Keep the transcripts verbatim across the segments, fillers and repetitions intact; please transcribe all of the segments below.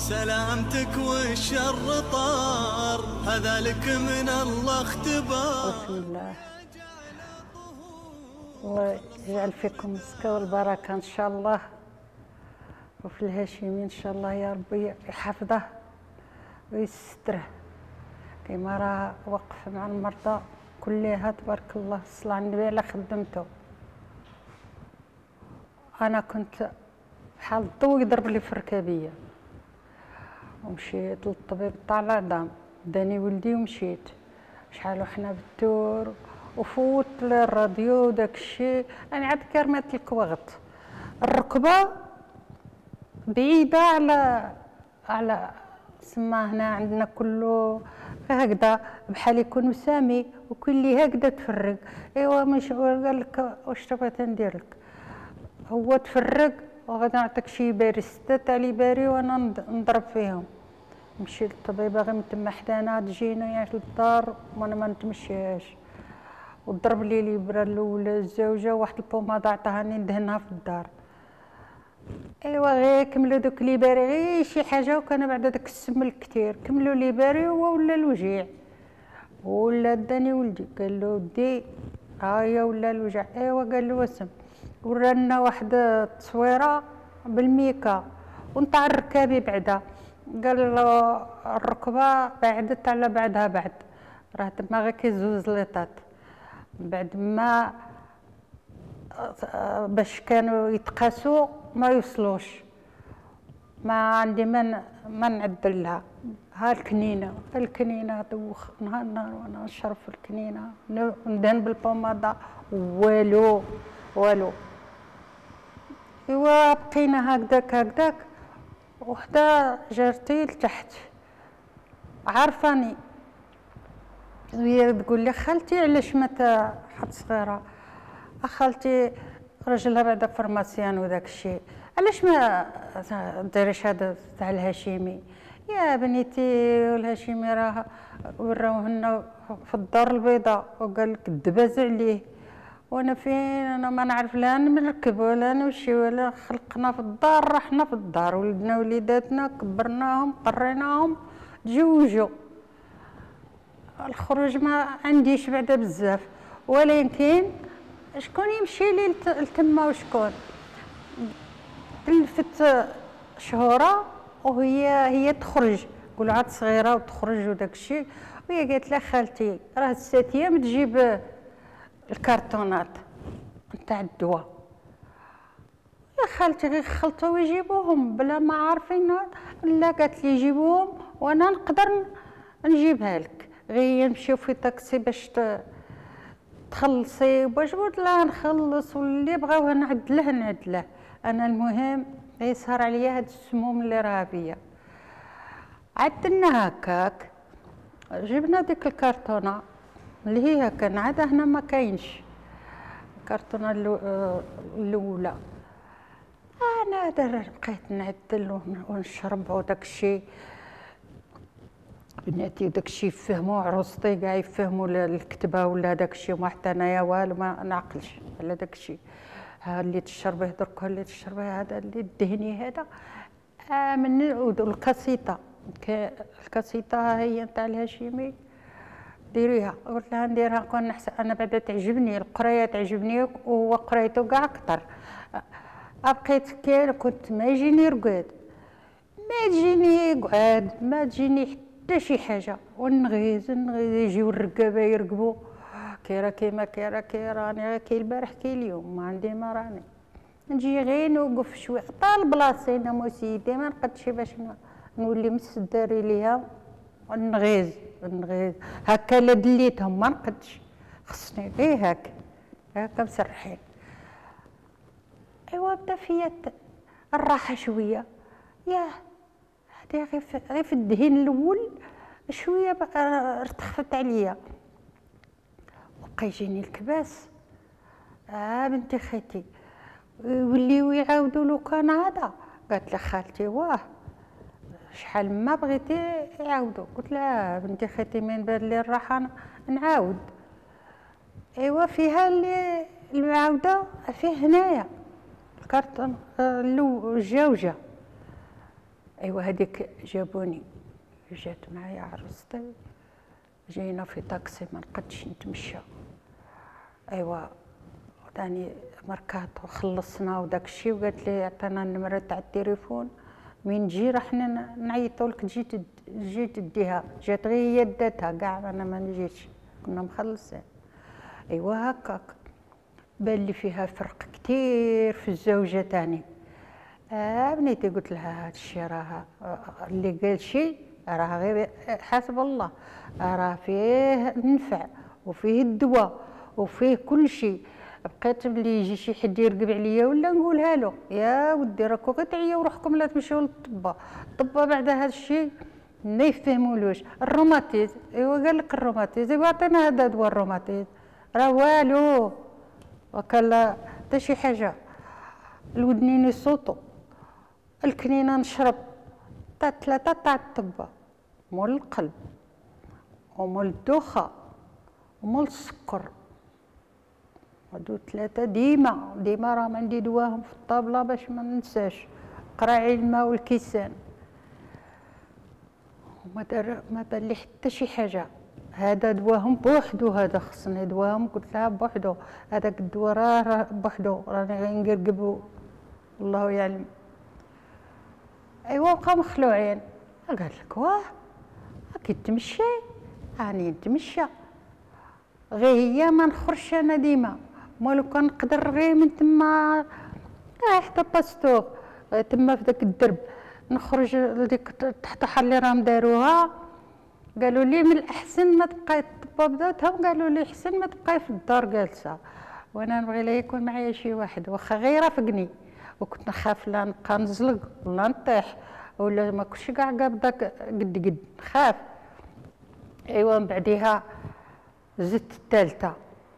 سلامتك والشر طار، هذا لك من الله اختبار. بسم الله. الله يجعل فيكم الزكاة والبركة إن شاء الله، وفي الهاشمين إن شاء الله يا ربي يحفظه ويستره كيما راه وقف مع المرضى كلها تبارك الله. الصلاة على النبي على خدمته. أنا كنت بحال الضو يضرب لي في الركابية، ومشيت للطبيب تاع العظام داني ولدي ومشيت. شحال وحنا بالدور وفوت الراديو وداك الشيء. انا عاد كي رميت الكواغط الركبه بعيده على على سما هنا عندنا كله هكذا بحال يكون مسامي، وكل اللي هكذا تفرق. ايوا مش قال لك واش تبغي ندير لك؟ هو تفرق وغادي نعطيك شي باري سته تاع لي باري وانا نضرب فيهم. نمشي للطبيبه غير من تما حدانا تجينا يا للدار وانا ما نتمشيهاش، وضرب لي الابره الاولى الزوجه واحد البوماده عطاهاني ندهنها في الدار. ايوا غير كملوا دوك لي باري غير شي حاجه، وكان بعد داك السم الكثير كملوا لي باري هو ولا الوجيع. ولا داني ولدي قال له ودي هاهي ولا الوجع. ايوا قال له وسم، ورانا واحد التصويره بالميكا ونتاع الركابي بعدا. قال له الركبه بعدت على بعدها بعد، راه تما غير كيزوز ليطات. بعد ما باش كانوا يتقاسوا ما يوصلوش، ما عندي ما ما نعدل لها. ها الكنينه الكنينه دوخ نهار نهار وانا نشرب في الكنينه ندهن بالبوماده والو والو. ايوا بقينا هكذاك هكذاك، وحده جارتي لتحت عارفاني وهي تقول لي خالتي علاش ما حد صغيره؟ اخالتي راجلها بعدا فرماسيان وداك الشيء، علاش ما ديريش هذا تاع الهاشمي؟ يا بنيتي الهاشمي راه وراوهن في الدار البيضاء وقال لك دبز عليه، وانا فين انا ما نعرف لا نركب ولا نمشي ولا. خلقنا في الدار رحنا في الدار، ولدنا وليداتنا كبرناهم قريناهم تزوجوا. الخروج ما عنديش بعدا بزاف، ولكن شكون يمشي لي لتما وشكون؟ تلفت شهوره وهي هي تخرج، قولوا عاد صغيره وتخرج وداك الشيء، وهي قالت لها خالتي راه ست ايام تجيب الكرتونات نتاع الدواء. يا خالتي غير خلطوا ويجيبوهم بلا ما عارفين. لا قالت لي جيبوهم وانا نقدر نجيبها لك، غير نمشيو في طاكسي باش تخلصي باش قلت لها نخلص، واللي بغاوها نعدله نعدله. انا المهم يسهر عليا هاد السموم اللي راها فيا. عدلنا هكاك جبنا ديك الكرتونه اللي هي هكا عاد هنا ما كاينش الكرتونه الاولى. انا بقيت نعدل ونشرب وداك الشيء. بناتي داك الشيء يفهموا، عروستي كاع يفهموا الكتبه ولا داك الشيء، وما حتى انايا والو ما نعقلش على داك الشيء. ها اللي تشربيه درك اللي تشربيه هذا اللي دهني هذا من الكاسيطه. الكاسيطه هي نتاع الهاشمي ديريها. قلت لها نديرها كون نحسن انا بعدا تعجبني القرايه تعجبني وهو قرايته كاع اكثر. بقيت كي كنت ما يجيني رقاد ما تجيني قعاد ما تجيني حتى شي حاجه، ونغيز نغيز يجيو الرقابه يرقبوا كيرا كيما كيرا كي راني كي البارح كي اليوم ما عندي ما راني نجي غير نوقف شويه طال بلاصتي انا مو سيدي ما نقدش باش نولي مسداري ليها ونغيز نغيز هكا. لا دليتهم ما نقدش، خصني غير هكا هكا مسرحين. ايوا بدا فيا الراحه شويه. ياه هادي غير غير في الدهين الاول شويه ارتخفت عليا، وبقى يجيني الكباس. اه بنتي خيتي يوليو يعاودوا لو كان هذا. قالت لي خالتي واه شحال ما بغيتي يعاودوا. قلت لها بنتي خيتي من بان لي الراحه نعاود. ايوا فيها اللي المعاوده فيه هنايا الكارطون الجوجه ايوا هذيك جابوني، جات معايا عروستي، جينا في طاكسي ما نقدش نتمشى. ايوا ثاني ماركات وخلصنا وداك الشيء، وقالت لي عطينا النمره تاع التليفون، من نجي راح نعيطوا لك تجي تجي تديها. جات غير هي داتها كاع، انا ما نجيتش، كنا مخلصين. ايوا هكاك بان لي فيها فرق كثير في الزوجه تاني. آه بنيتي قلت لها هذا الشيء راه اللي قال شيء راه غير حسب الله، راه فيه النفع وفيه الدواء وفيه كل شيء. بقيت ملي يجي شي حد يرقب عليا ولا نقولها له يا ودي راكو غير تعياو روحكم لا تمشيو للطبا. الطبا بعد هذا الشيء ما يفهمولوش. الروماتيز ايوا قال لك الروماتيز، ايوا عطينا هذا دواء الروماتيز راه والو وكلا حتى شي حاجه. الودنين يصوتوا، الكنينه نشرب تاع ثلاثه تاع الطبا، مول القلب ومول الدوخه ومول السكر، هادو ثلاثه ديما ديما راهم عندي دواهم في الطابله باش ما ننساش. قراعي الماء والكيسان وما دار ما بان لي حتى شي حاجه. هذا دواهم بوحدو، هذا خصني دواهم. قلت لها بوحدو هذاك الدواء راه بوحدو راني غير نقرقبو والله يعلم. ايوا بقاو مخلوعين. قال لك واه راكي تمشي، راني نتمشى غير هي ما نخرجش انا ديما، مالو كان نقدر غير من تما حتى باستور تما في داك الدرب نخرج لديك التحتحر اللي راهم داروها. قالوا لي من الاحسن ما تبقاي الطبا بداتهم، قالوا لي احسن ما تبقاي في الدار جالسه، وانا نبغي لا يكون معايا شي واحد واخا غير رافقني. وكنت نخاف لا نبقى نزلق ولا نطيح ولا ما كنتش كاع قابضه قد قد نخاف. ايوا من بعديها زدت الثالثه،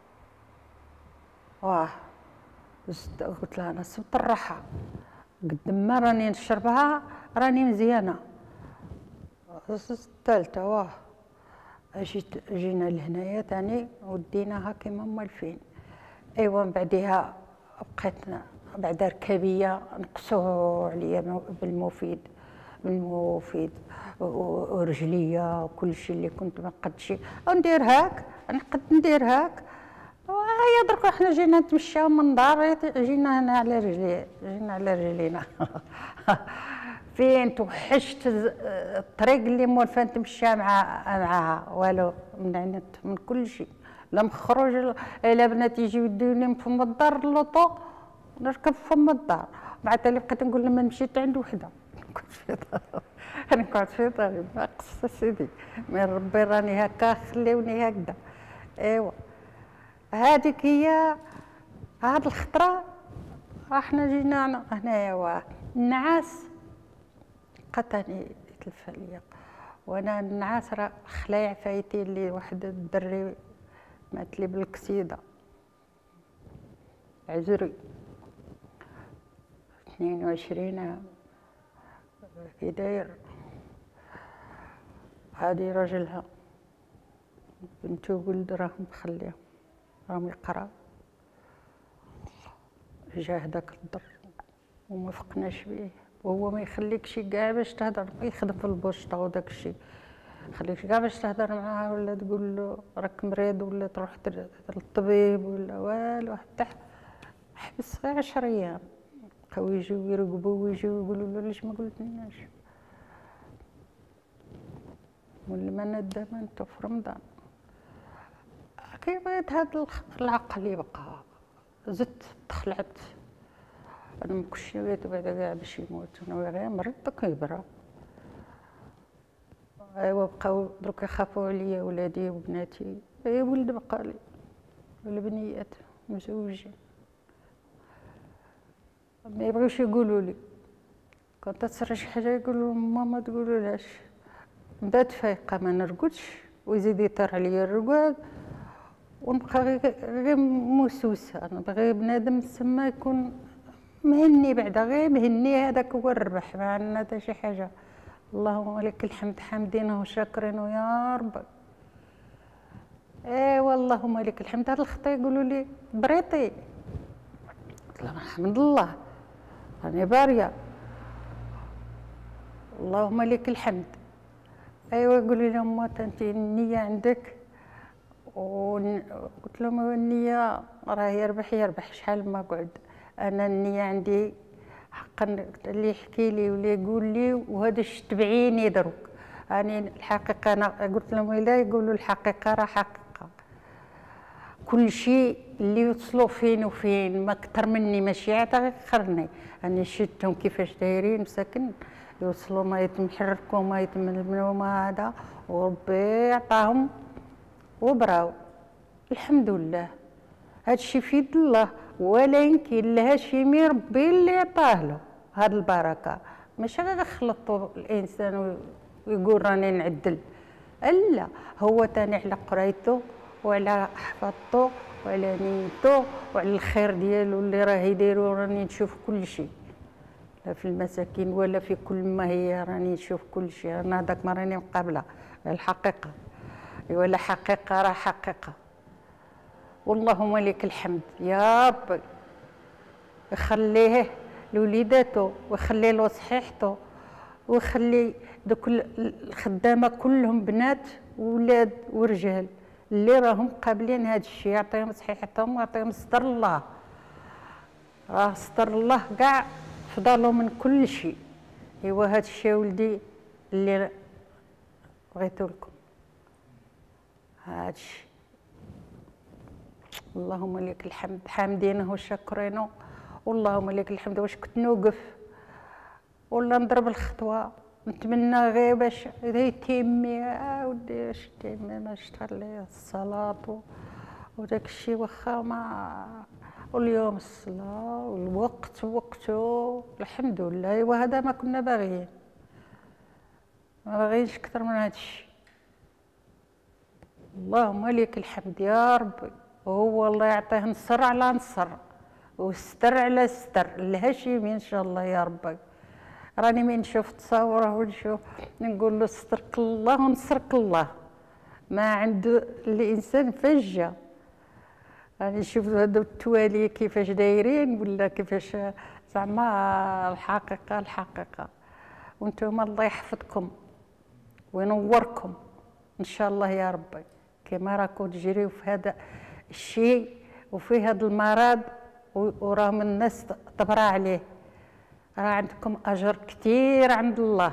واه زدت قلت لها انا صبت الراحه قد ما راني نشربها راني مزيانه. زدت الثالثه واه جيت جينا لهنايا ثاني وديناها كيما موالفين. ايوا من بعديها بقيت بعد ركابيه نقصوا عليا بالمفيد بالمفيد ورجليا وكل شيء اللي كنت ما نقدش ندير هاك نقد ندير هاك. وهيا درك احنا جينا نتمشاو من دار، جينا هنا على رجلي جينا على رجلينا فين توحشت الطريق اللي موالفه نتمشى مع معاها والو من عنت من كل شيء. لا مخرج الا بنات يجيو يدوني من فم الدار اللوطو نركب فم الدار. مع تالي بقيت نقول لما مشيت عند وحده كنت في دار انا كنت في داري ناقص سيدي من ربي راني هكا خليوني هكذا. ايوا هذيك هي هاد الخطره. احنا جينا هنايا النعاس قتني يتلف عليا، وانا النعاس راه خلايع فايتين لي. واحد الدري مات لي بالكسيده عزري اثنين وعشرين كي داير. هادي راجلها بنتو ولد راهم مخليهم راهم يقراو. جاه داك الضر وما فقناش بيه، وهو ما يخليكش كاع باش تهضر، يخدم في البوسطه وداك الشيء، خليكش كاع باش تهضر معاه ولا تقول له راك مريض ولا تروح للطبيب ولا والو. حتى حبس غير عشر ايام بقاو يجيو يرقبوا ويجيو يقولوا له ليش ما قلتلناش. ولما ندى مانتو في رمضان كي بغيت هاد العقل يبقى زدت تخلعت. انا ما كنتش نويت بعد كاع باش يموت، انا غير مريض كيبرا. ايوا بقاو دروك يخافوا عليا ولادي وبناتي. اي ولد بقى لي والبنيات مزوجين ما يبغيوش يقولوا لي. كنت تصرى شي حاجه يقولوا ماما تقولولهاش. بدات فايقه ما نرقدش ويزيد يطير عليا الرقاد ونبقى غير موسوسه. انا بغي بنادم تسمى يكون مهني بعدا غير مهني، هذاك هو الربح ما عندنا حتى شي حاجه. اللهم لك الحمد حامدينه وشاكرينه يا رب. ايوا اللهم لك الحمد. هاد الخطا يقولوا لي بريطي، قلت لهم الحمد لله راني باريه. اللهم لك الحمد. ايوا يقولوا لي امات انت النيه عندك، وقلت لهم النيه راه يربح يربح شحال ما قعد. انا النيه عندي حقا، اللي يحكي لي واللي يقول لي وهذا اش تبعيني دروك. راني الحقيقه انا قلت لهم لا يقولوا الحقيقه راه حقيقه. كل شيء اللي يوصلوا فين وفين ما اكثر مني ماشي عاد غيخرني. راني شفتهم كيفاش دايرين مساكن يوصلوا ما يتمحركوا ما يتململوا ما هذا، وربي عطاهم وبراو الحمد لله. هادشي في يد الله، ولا يمكن لها شي مي ربي اللي عطاه له هاد البركه. ماشي غير يخلطوا الانسان ويقول راني نعدل، لا هو تاني على قرايته وعلى حفظته وعلى نيته وعلى الخير ديالو اللي راه يديرو. راني نشوف كل شيء، لا في المساكين ولا في كل ما هي، راني نشوف كل شيء. انا هذاك ما راني مقابله الحقيقه، ولا حقيقه راه حقيقه. واللهم لك الحمد يا ربي، يخليه لوليداته ويخلي له صحيحته ويخلي دوك الخدامه كلهم بنات وولاد ورجال اللي راهم قابلين هذا الشيء. يعطيهم صحيحتهم ويعطيهم ستر الله. راه ستر الله كاع فضلوا من كل شيء. ايوا هذا الشيء ولدي اللي بغيتو لكم هذا الشيء. اللهم لك الحمد، حامدينه وشاكرينه. واللهم لك الحمد. واش كنت نوقف ولا نضرب الخطوه نتمنى غير باش يتيمي. اه ودي واش تيمي ما اشتغل لي الصلاه وداك الشيء واخا ما، واليوم الصلاه والوقت وقته الحمد لله. ايوا هذا ما كنا باغيين، ما باغيينش اكثر من هذا الشيء. اللهم لك الحمد يا ربي. وهو الله يعطيه نصر على نصر وستر على ستر الهاشمي ان شاء الله يا ربي. راني من نشوف تصاوره ونشوف نقول له سترك الله ونصرك الله، ما عند الانسان فجه. راني نشوف هادو التوالي كيفاش دايرين ولا كيفاش زعما الحقيقه الحقيقه. وانتم الله يحفظكم وينوركم ان شاء الله يا ربي، كما راكم تجريو في هذا الشيء وفي هذا المرض وراهم الناس تبرى عليه. راه عندكم اجر كثير عند الله.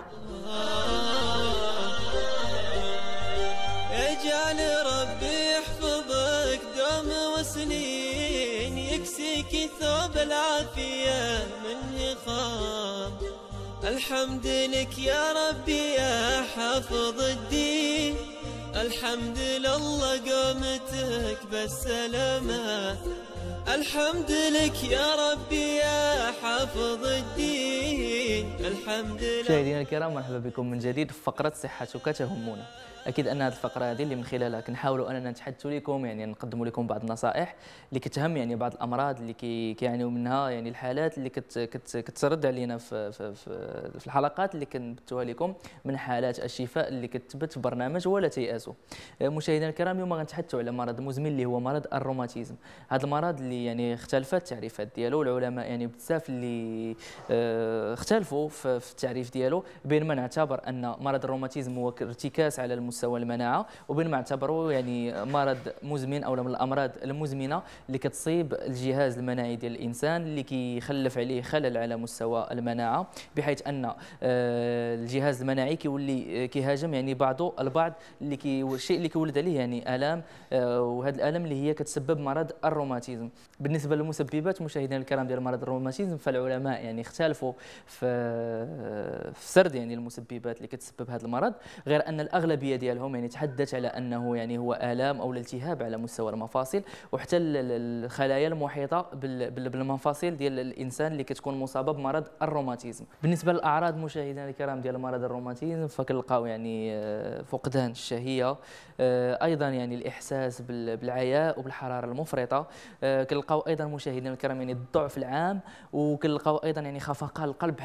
يجعل ربي يحفظك دوم وسنين، يكسيك ثوب العافيه من يخاف. الحمد لك يا ربي يا حافظ الدين، الحمد لله قامتك بالسلامة. الحمد لك يا ربي يا حافظ الدين، الحمد لله. مشاهدينا الكرام، مرحبا بكم من جديد في فقرة صحتك تهمنا. اكيد ان هذه الفقره هذه اللي من خلالها كنحاولوا اننا نتحدثوا لكم، يعني نقدموا لكم بعض النصائح اللي كتهم يعني بعض الامراض اللي كي كيعانيوا منها، يعني الحالات اللي كت كت كترد علينا في في في, في الحلقات اللي كنبثوها لكم من حالات الشفاء اللي كتثبت في برنامج ولا تيأسوا. مشاهدينا الكرام، اليوم غنتحدثوا على مرض مزمن اللي هو مرض الروماتيزم. هذا المرض اللي يعني اختلفت التعريفات ديالو، العلماء يعني بزاف اللي اه اختلفوا في, في التعريف ديالو، بين من اعتبر ان مرض الروماتيزم هو ارتكاز على مستوى المناعه، وبين ما اعتبروه يعني مرض مزمن او من الامراض المزمنه اللي كتصيب الجهاز المناعي ديال الانسان، اللي كيخلف عليه خلل على مستوى المناعه، بحيث ان الجهاز المناعي كيولي كيهاجم يعني بعضه البعض، اللي كي الشيء اللي كيولد عليه يعني الام، وهذه الالام اللي هي كتسبب مرض الروماتيزم. بالنسبه للمسببات مشاهدينا الكرام ديال مرض الروماتيزم، فالعلماء يعني اختلفوا في في سرد يعني المسببات اللي كتسبب هذا المرض، غير ان الاغلبيه ديالهم يعني تحدث على انه يعني هو الام او الالتهاب على مستوى المفاصل، وحتى الخلايا المحيطه بالمفاصل ديال الانسان اللي كتكون مصابه بمرض الروماتيزم. بالنسبه للاعراض مشاهدينا الكرام ديال مرض الروماتيزم، فكنلقاو يعني فقدان الشهيه، ايضا يعني الاحساس بالعياء وبالحراره المفرطه، كنلقاو ايضا مشاهدينا الكرام يعني الضعف العام، وكنلقاو ايضا يعني خفقان القلب، بحيث ان القلب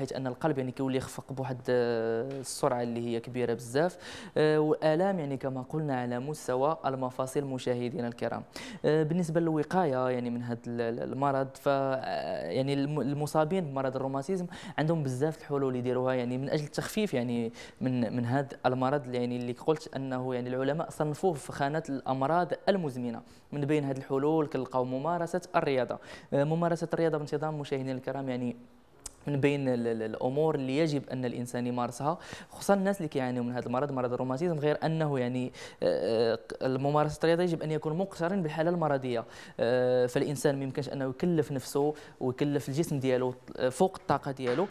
القلب يعني كيولي يخفق بواحد السرعه اللي هي كبيره بزاف، والام يعني كما قلنا على مستوى المفاصل مشاهدينا الكرام. بالنسبه للوقايه يعني من هذا المرض، ف يعني المصابين بمرض الروماتيزم عندهم بزاف الحلول يديروها يعني من اجل التخفيف يعني من من هذا المرض، يعني اللي قلت انه يعني العلماء صنفوه في خانه الامراض المزمنه. من بين هذه الحلول كنلقاو ممارسه الرياضه. ممارسه الرياضه بانتظام مشاهدينا الكرام يعني من بين الامور اللي يجب ان الانسان يمارسها، خصوصا الناس اللي كيعانيوا من هذا المرض مرض الروماتيزم، غير انه يعني الممارسه الرياضه يجب ان يكون مقترن بالحاله المرضيه. فالانسان ما يمكنش انه يكلف نفسه ويكلف الجسم ديالو فوق الطاقه ديالو.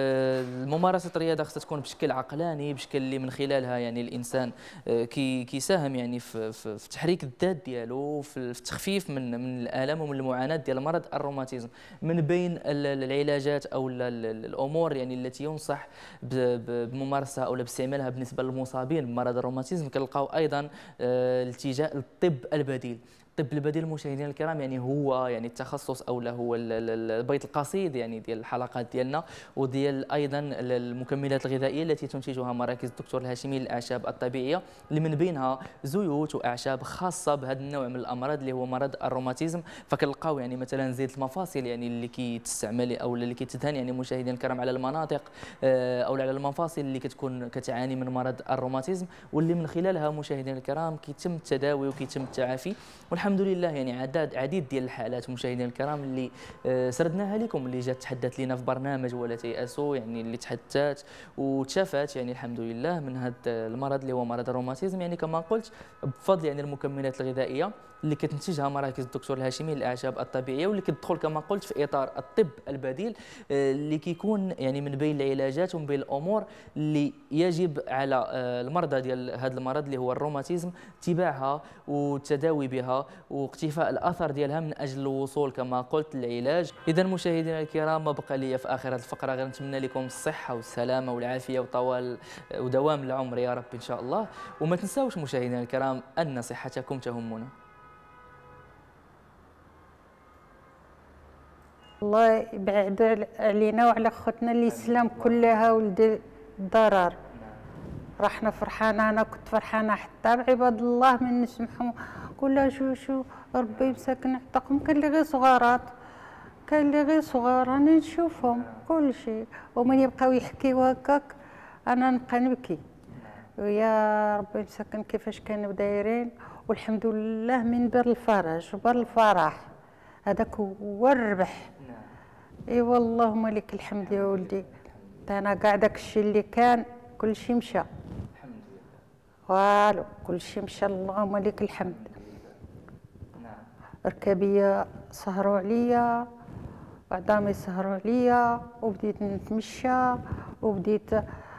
ممارسه الرياضه خصها تكون بشكل عقلاني، بشكل اللي من خلالها يعني الانسان كي كيساهم يعني في, في, في تحريك الذات ديالو، في التخفيف من من الالام ومن المعاناه ديال مرض الروماتيزم. من بين العلاجات او الامور يعني التي ينصح بممارسها او باستعمالها بالنسبه للمصابين بمرض الروماتيزم، كنلقاو ايضا الالتجاء للطب البديل. الطب البديل مشاهدينا الكرام يعني هو يعني التخصص او هو البيت القصيد يعني ديال الحلقات ديالنا، وديال ايضا المكملات الغذائيه التي تنتجها مراكز الدكتور الهاشمي للاعشاب الطبيعيه، اللي من بينها زيوت واعشاب خاصه بهذا النوع من الامراض اللي هو مرض الروماتيزم. فكنلقاو يعني مثلا زيت المفاصل يعني اللي كيتستعمل او اللي كيتدهن يعني مشاهدينا الكرام على المناطق او على المفاصل اللي كتكون كتعاني من مرض الروماتيزم، واللي من خلالها مشاهدينا الكرام كيتم التداوي وكيتم التعافي. والحمد لله يعني عدد عديد ديال الحالات مشاهدينا الكرام اللي سردناها لكم، اللي جات تحدثت لنا في برنامج ولا تيأسوا يعني اللي تحدثت وتشافت يعني الحمد لله من هذا المرض اللي هو مرض الروماتيزم، يعني كما قلت بفضل يعني المكملات الغذائيه اللي كتنتجها مراكز الدكتور الهاشمي للاعشاب الطبيعيه، واللي كتدخل كما قلت في اطار الطب البديل، اللي كيكون يعني من بين العلاجات ومن بين الامور اللي يجب على المرضى ديال هذا المرض اللي هو الروماتيزم اتباعها والتداوي بها واقتفاء الاثر ديالها من اجل الوصول كما قلت للعلاج. اذا مشاهدينا الكرام ما بقى لي في اخر هذه الفقره غير نتمنى لكم الصحه والسلامه والعافيه وطوال ودوام العمر يا رب ان شاء الله. وما تنساوش مشاهدينا الكرام ان صحتكم تهمنا. الله يبعد علينا وعلى خوتنا الاسلام كلها ولد الضرر. رحنا فرحانه، انا كنت فرحانه حتى بعباد الله من نسمعهم كلها شو شو ربي مساكن يعطيكم. كان اللي غير صغارات، كان اللي غير صغار راني نشوفهم كل شيء، ومن يبقاو يحكيو هكاك انا نبقى نبكي. ويا ربي مساكن كيفاش كانوا دايرين، والحمد لله من بر الفرج وبر الفرح هذاك هو الربح. اي والله اللهم لك الحمد يا ولدي. انا كاع داك الشيء اللي كان كل شيء مشى الحمد لله، والو كل شيء مشى اللهم لك الحمد. نعم. ركابيه سهروا عليا وعظامي سهروا عليا، وبديت نتمشى وبديت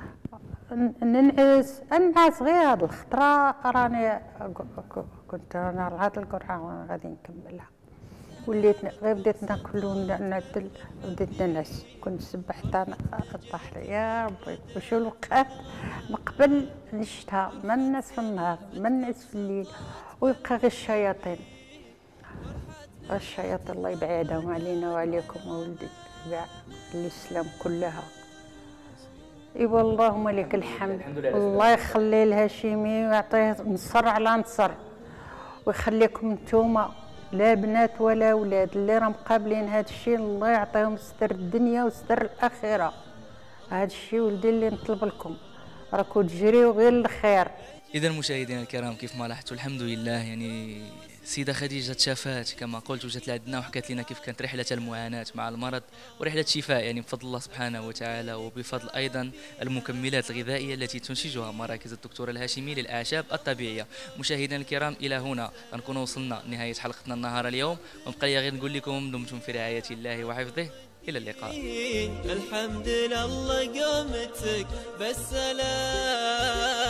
ننعس ننعس غير هاد الخطره راني كنت انا هاد القرعه غادي نكملها. وليت غير بديت ناكل ونعدل بديت ننعس. كنت نسبح حتى طاح لي يا ربي. وشو الوقت من قبل الشتاء ما ننعس في النهار ما ننعس في الليل، ويبقى غير الشياطين. الشياطين الله يبعدهم علينا وعليكم ولدي كاع الاسلام كلها. اي والله اللهم لك الحمد. الله يخلي الهاشمي ويعطيه نصر على نصر، ويخليكم نتوما لا بنات ولا اولاد اللي راهم قابلين هذا الشيء. الله يعطيهم ستر الدنيا وستر الاخره. هذا الشيء ولدي اللي نطلب لكم، راكم تجريو غير الخير. اذا مشاهدينا الكرام كيف ما لاحظتوا الحمد لله يعني السيده خديجه تشافات كما قلت وجات لعندنا وحكت لنا كيف كانت رحله المعاناه مع المرض ورحله الشفاء يعني بفضل الله سبحانه وتعالى، وبفضل ايضا المكملات الغذائيه التي تنتجها مراكز الدكتور الهاشمي للاعشاب الطبيعيه. مشاهدينا الكرام الى هنا غنكون وصلنا لنهايه حلقتنا النهار اليوم، ونبقى غير نقول لكم دمتم في رعايه الله وحفظه. إلى اللقاء. الحمد لله قومتك بالسلام.